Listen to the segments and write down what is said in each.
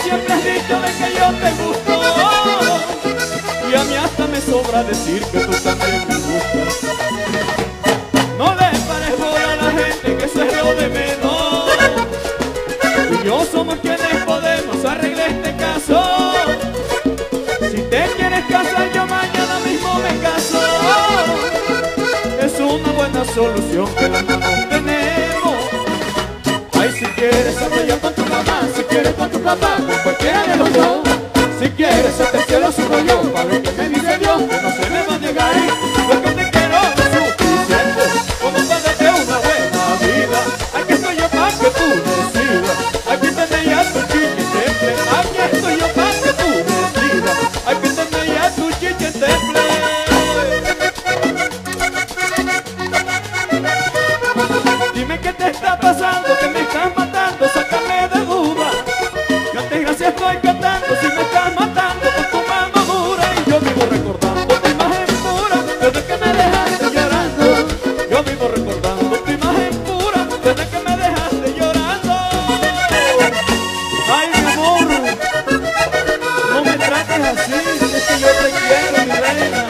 siempre has dicho de que yo te gusto, y a mí hasta me sobra decir que tú también me gustas. No le pares bola a la gente, que eso es lo de menos. Tú y yo somos quienes podemos arreglar este caso. Si te quieres casar, yo mañana mismo me caso. Es una buena solución que las manos tenemos. Ay, si quieres hablo yo con tu mamá, si quieres con tu papá, con cualquiera de los dos. Si quieres hasta el cielo subo yo, para ver qué me dice Dios, que no se me va a negar. Lo que te quiero es suficiente, como para darte una buena vida. Aquí estoy yo para que tú decidas, aquí tenés ya tu chichi temple. Aquí estoy yo para que tú decidas, aquí tenés ya tu chichi temple. Dime qué te está pasando, que me estás matando, sácame de duda. Yo te gracias estoy cantando, si me estás matando con tu mano dura. Y yo vivo recordando tu imagen pura, desde que me dejaste llorando. Yo vivo recordando tu imagen pura, desde que me dejaste llorando. Ay, mi amor, no me trates así, es que yo te quiero, mi reina.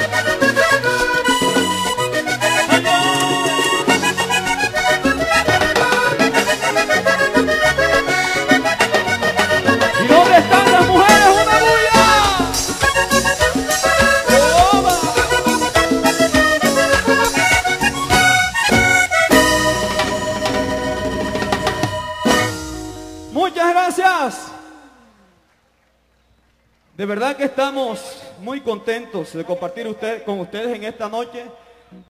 ¿Y dónde están las mujeres? ¡Una bulla! ¡Oba! Muchas gracias. De verdad que estamos muy contentos de compartir con ustedes en esta noche.